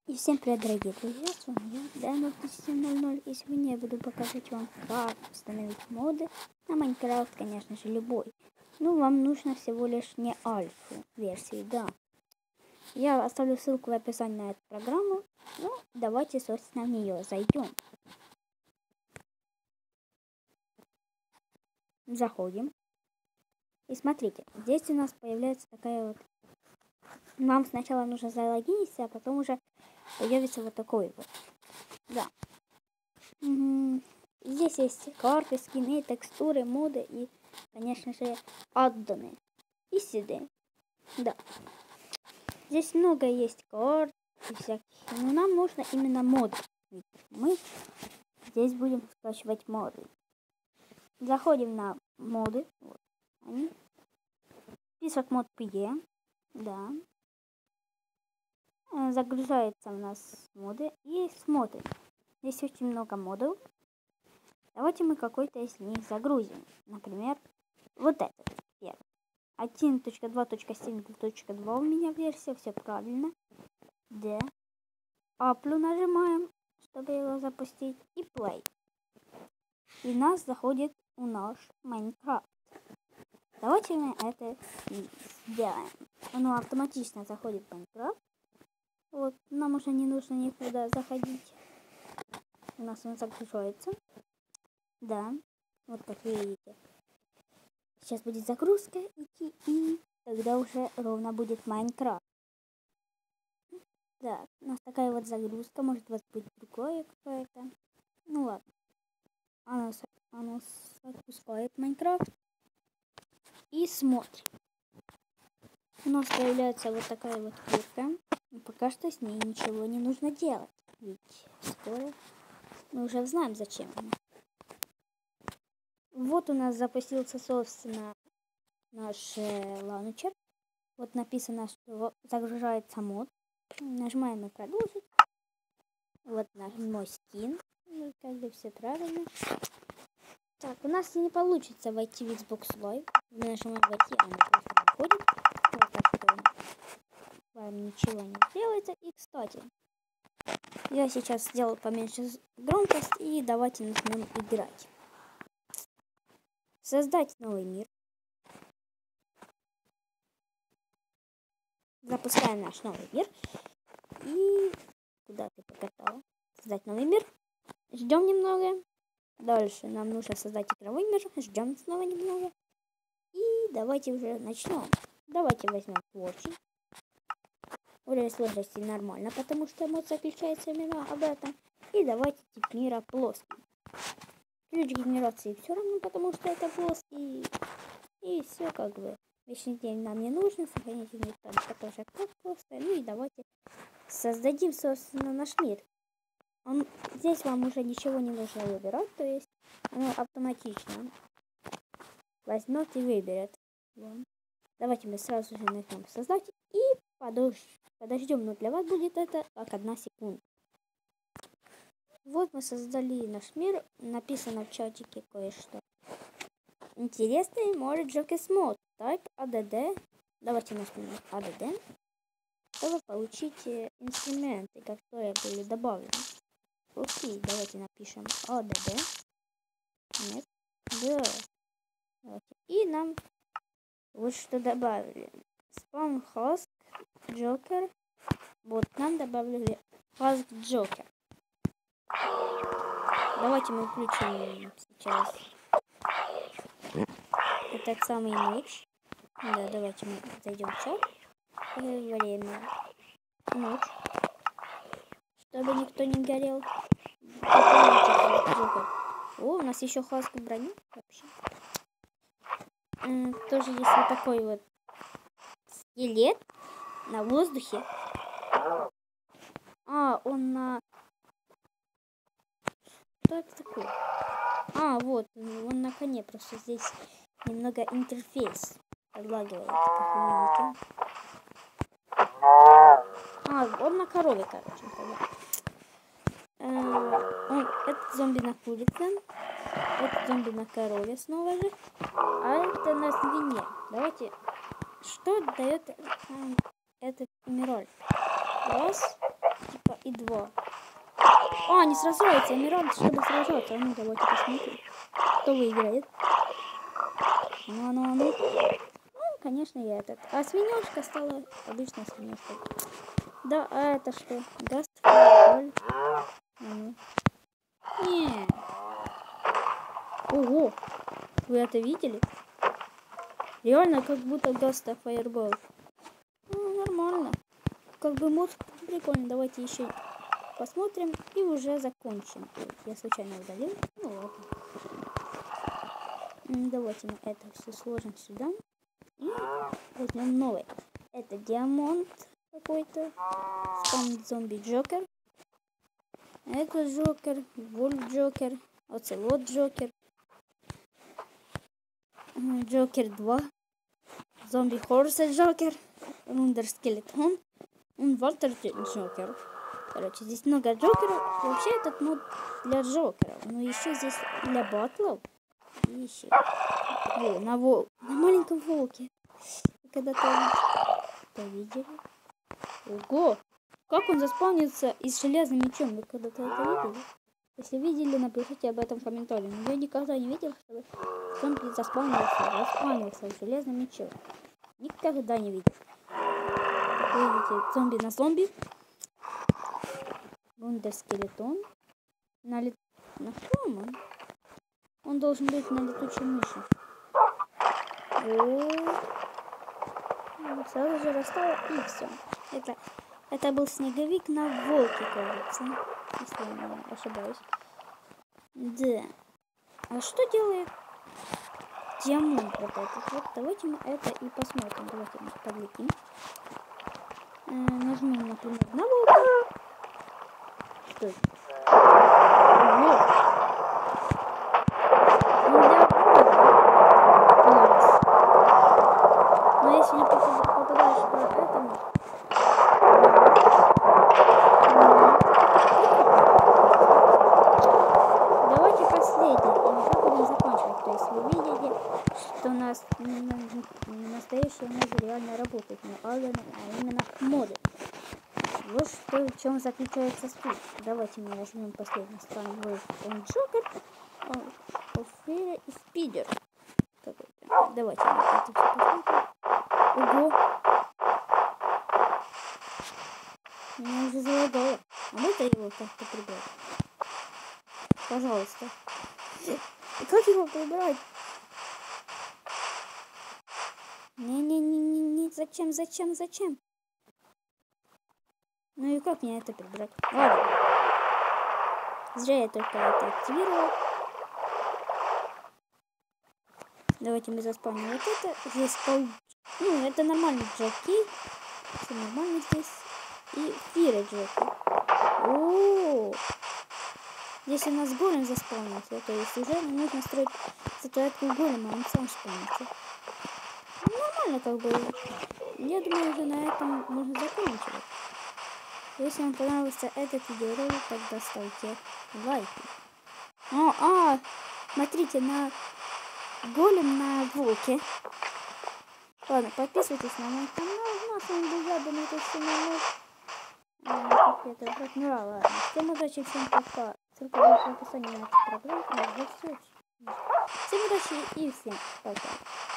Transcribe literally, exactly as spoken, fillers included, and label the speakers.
Speaker 1: И всем привет, дорогие друзья, с вами я, Даймон тысяча семь ноль ноль, и сегодня я буду показывать вам, как установить моды на Майнкрафт, конечно же, любой. Ну, вам нужно всего лишь не альфу версии, да. Я оставлю ссылку в описании на эту программу, ну, давайте, собственно, в нее зайдем. Заходим. И смотрите, здесь у нас появляется такая вот... Вам сначала нужно залогиниться, а потом уже появится вот такой вот. Да. Угу. Здесь есть карты, скины, текстуры, моды и, конечно же, аддоны. И сюда. Да. Здесь много есть карт и всяких. Но нам нужно именно моды. Мы здесь будем скачивать моды. Заходим на моды. Вот они. Список мод пи и. Да. Загружается у нас моды и смотрим. Здесь очень много модов. Давайте мы какой-то из них загрузим. Например, вот этот первый. один точка два точка семь точка два у меня версия, все правильно. D. Apple нажимаем, чтобы его запустить. И Play. И нас заходит у наш Майнкрафт. Давайте мы это сделаем. Оно автоматично заходит в Майнкрафт. Вот, нам уже не нужно никуда заходить. У нас он загружается. Да, вот как вы видите. Сейчас будет загрузка идти, и тогда уже ровно будет Майнкрафт. Да, у нас такая вот загрузка. Может, у вас будет другое какое-то. Ну ладно. Оно, оно запускает Майнкрафт. И смотрим. У нас появляется вот такая вот куртка. Но пока что с ней ничего не нужно делать. Ведь скоро мы уже знаем, зачем она. Вот у нас запустился, собственно, наш э, лаунчер. Вот написано, что загружается мод. Нажимаем и продолжить. Вот наш мой скин. Ну, как бы все правильно. Так, у нас не получится войти в Xbox Live. Мы нажимаем войти, а она просто выходит. Вот так что вам ничего не делается. И, кстати, я сейчас сделал поменьше громкость. И давайте начнем играть. Создать новый мир. Запускаем наш новый мир. И куда ты покатала? Создать новый мир. Ждем немного. Дальше нам нужно создать игровой мир. Ждем снова немного. И давайте уже начнем. Давайте возьмем творческий. Уровень сложности нормально, потому что мод заключается именно об этом. И давайте тип мира плоский. Ключ генерации все равно, потому что это плоский. И все как бы. Вечный день нам не нужно. Сохранительный там тоже как просто. Ну и давайте создадим, собственно, наш мир. Он, здесь вам уже ничего не нужно выбирать. То есть оно автоматично возьмет и выберет. Вон. Давайте мы сразу же нажмем создать. И подож... подождем. Но для вас будет это как одна секунда. Вот мы создали наш мир. Написано в чатике кое-что. Интересный может Jokes мод. Type add. Давайте нажмем add, чтобы получить инструменты, которые были добавлены. Окей, давайте напишем add. Нет. Да. Давайте. И нам вот что добавили. Spawn Husk Joker. Вот нам добавили Husk Joker. Давайте мы включим сейчас этот самый меч. Да, давайте мы зайдем в чат. Время. Ночь. Чтобы никто не горел. О, у нас еще Хаск брони вообще. М, тоже есть вот такой вот скелет на воздухе. А, он на... Что это такое? А, вот, он на коне, просто здесь немного интерфейс подлагивает, как вы видите. А, он на корове, короче. Э, он, этот зомби на курице, этот зомби на корове снова же, а это на свине. Давайте, что дает э, этот эмеральд? Раз, Вспышка и два. А, не сражаются, они рады, чтобы сражаться. А ну, давайте посмотрим, кто выиграет. Ну, ну, ну. Ну, конечно, я этот. А свинёшка стала обычной свинёшкой. Да, а это что? Гаст Фаербол. А ну. Не. Ого. Вы это видели? Реально, как будто Гаста Фаербол. Ну, нормально. Как бы мод прикольный. Давайте еще посмотрим и уже закончим. Я случайно удалил. Ну ладно. Давайте мы это все сложим сюда. И возьмем новый. Это диамант какой-то. Там зомби Джокер. Это Джокер. Вольф Джокер. Оцелот Джокер. Джокер два. Зомби Хорсе Джокер. Рундер Скелетон. Вольтер Джокер. Короче, здесь много Джокеров. Вообще этот мод для Джокеров. Но еще здесь для батлов. И еще. О, на, вол... на маленьком волке. Когда-то видели. Ого! Как он заспавнится и с железным мечом? Вы когда-то это видели? Если видели, напишите об этом в комментариях. Но я никогда не видел, чтобы зомби заспавнился, заспавнился с железным мечом. Никогда не видел. Как вы видите, зомби на зомби. Вундерскелетон. На, лет... на чем он? Он должен быть на летучей мыши. О, сразу же растало и все. Это, это был снеговик на волке, кажется. Если я не ошибаюсь. Да. А что делает диамант вот этот? Вот давайте мы это и посмотрим. Давайте мы подлетим. Э, нажмем, например, на волка. Что это? Но если не попадаешь по этому... Давайте последний. И мы будем заканчивать. То есть вы видите, что у нас настоящая мозг реально работает. Не алгоритм, а именно моды. Вот что, в чем заключается суть. Давайте мы возьмем последний стран. Он Джокер, Оффера и Спидер. Какой-то. Давайте мы это все посмотрим. Ого! Меня уже залагало. А можно его как-то прибрать? Пожалуйста. И как его прибрать? Не-не-не-не, зачем, зачем, зачем? Ну и как мне это прибрать? Ладно. Зря я только это активировал. Давайте мы заспавним вот это. Здесь пол... Ну, это нормальный Джоки. Все нормально здесь. И Фира Джоки. О-о-о. Здесь у нас голем заспавнился. То есть уже не нужно строить статуэтку голема, он сам спавнится. Ну, нормально как бы. Я думаю, уже на этом можно заканчивать. Если вам понравился этот видеоролик, тогда ставьте лайки. О, а, смотрите на голем на волке. Ладно, подписывайтесь на мой канал. Ну, а с вами был я, думаю, это все нормально. Как я это брать? Ну, ладно. Всем удачи, всем пока. Ссылка будет в описании на эту программу. Всем удачи и всем пока.